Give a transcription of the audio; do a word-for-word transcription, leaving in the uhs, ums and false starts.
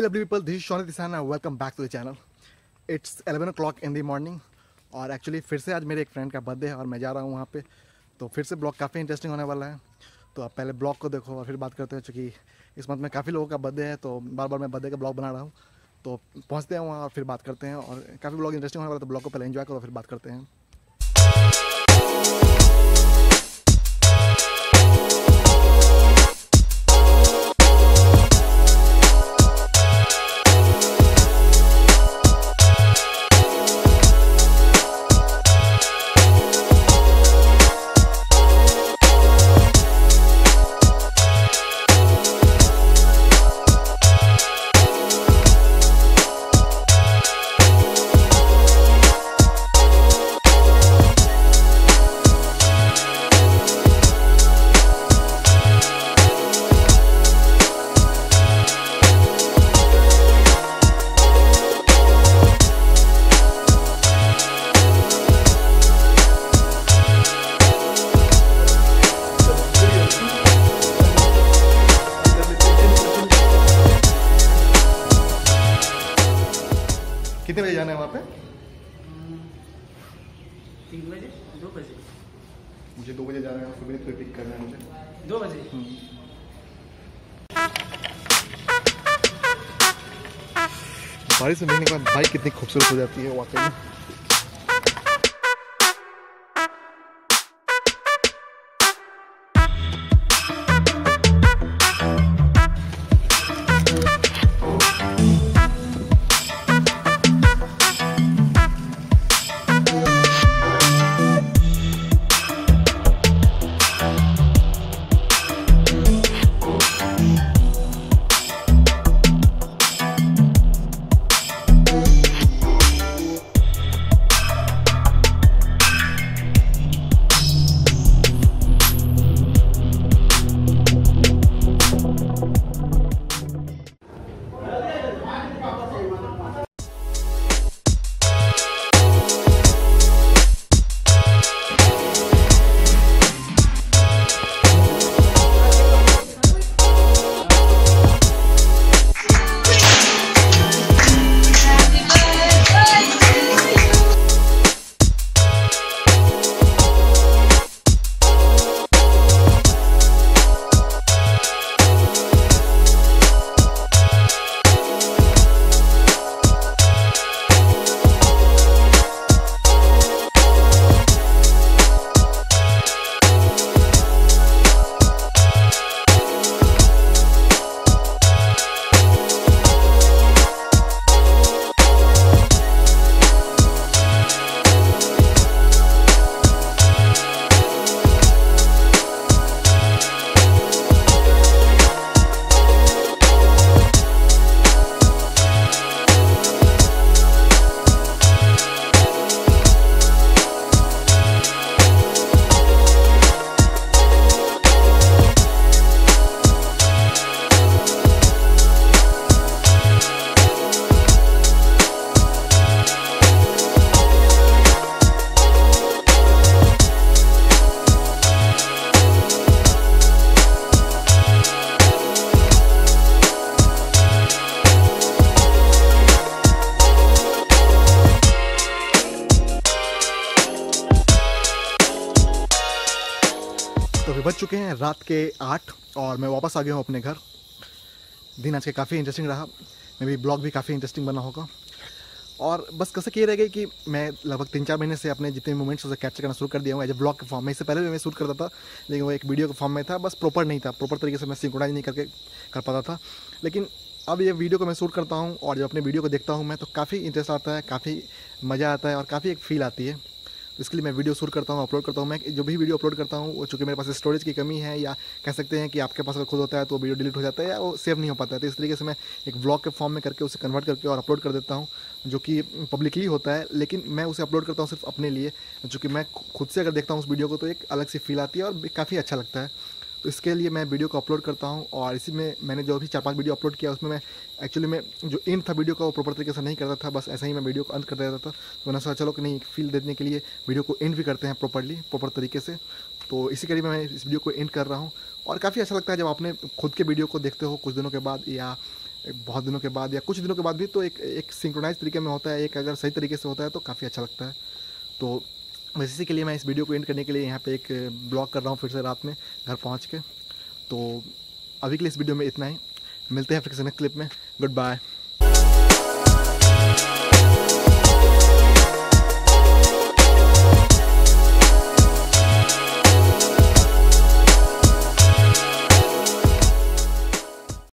lovely people, this is Shonit Isan and welcome back to the channel. It's eleven o'clock in the morning और actually फिर से आज मेरे एक friend का बर्थडे है और मैं जा रहा हूँ वहाँ पे। तो फिर से ब्लॉग काफ़ी इंटरेस्टिंग होने वाला है। तो आप पहले ब्लॉग को देखो और फिर बात करते हैं, चूँकि इस मंथ में काफ़ी लोगों का बर्थडे है तो बार बार मैं बर्थडे का ब्लॉग बना रहा हूँ। तो पहुँचते हैं वहाँ और फिर बात करते हैं और काफ़ी ब्लॉग इंटरेस्टिंग होने वाला है। तो ब्लॉग को पहले एंजॉय करो फिर बात करते हैं। कितने बजे जाना है वहाँ पे? तीन बजे दो बजे मुझे दो बजे जाना है, सुबह तो पिक करना है मुझे दो बजे। बारिश में देखने के बाद बाइक कितनी खूबसूरत हो जाती है वाकई में। तो अभी बज चुके हैं रात के आठ और मैं वापस आ गया हूँ अपने घर। दिन आज के काफ़ी इंटरेस्टिंग रहा, मे भी ब्लॉग भी काफ़ी इंटरेस्टिंग बना होगा। और बस कैसे ये रह गई कि मैं लगभग तीन चार महीने से अपने जितने मोमेंट्स उसे कैप्चर करना शुरू कर दिया हूँ एज ए ब्लॉग के फॉर्म में। इससे पहले भी मैं शूट करता था लेकिन वो एक वीडियो के फॉर्म में था, बस प्रॉपर नहीं था, प्रॉपर तरीके से मैं सिंक्रोनाइज नहीं करके कर पाता था। लेकिन अब ये वीडियो को मैं शूट करता हूँ और जब अपने वीडियो को देखता हूँ मैं तो काफ़ी इंटरेस्ट आता है, काफ़ी मज़ा आता है और काफ़ी एक फील आती है। इसके लिए मैं वीडियो शूट करता हूँ, अपलोड करता हूँ। मैं जो भी वीडियो अपलोड करता हूँ वो चूँकि मेरे पास स्टोरेज की कमी है, या कह सकते हैं कि आपके पास अगर खुद होता है तो वीडियो डिलीट हो जाता है या वो सेव नहीं हो पाता है। तो इस तरीके से मैं एक ब्लॉग के फॉर्म में करके उसे कन्वर्ट करके और अपलोड कर देता हूँ, जो कि पब्लिकली होता है। लेकिन मैं उसे अपलोड करता हूँ सिर्फ अपने लिए, चूँकि मैं खुद से अगर देखता हूँ उस वीडियो को तो एक अलग सी फील आती है और काफ़ी अच्छा लगता है। तो इसके लिए मैं वीडियो को अपलोड करता हूँ। और इसी में मैंने जो भी चार पांच वीडियो अपलोड किया उसमें मैं एक्चुअली में जो एंड था वीडियो का वो प्रॉपर तरीके से नहीं करता था, बस ऐसा ही मैं वीडियो को अंत कर देता था। तो मैंने सोचा चलो कि नहीं, फील देने के लिए वीडियो को एंड भी करते हैं प्रॉपरली प्रॉपर तरीके से। तो इसी करीब मैं इस वीडियो को एंड कर रहा हूँ। और काफ़ी अच्छा लगता है जब आपने खुद के वीडियो को देखते हो कुछ दिनों के बाद, या एक बहुत दिनों के बाद या कुछ दिनों के बाद भी तो एक एक सिंक्रोनाइज तरीके में होता है, एक अगर सही तरीके से होता है तो काफ़ी अच्छा लगता है। तो बस इसी के लिए मैं इस वीडियो को एंड करने के लिए यहाँ पे एक ब्लॉग कर रहा हूँ फिर से रात में घर पहुँच के। तो अभी के लिए इस वीडियो में इतना ही, मिलते हैं फिर से नेक्स्ट क्लिप में। Good bye.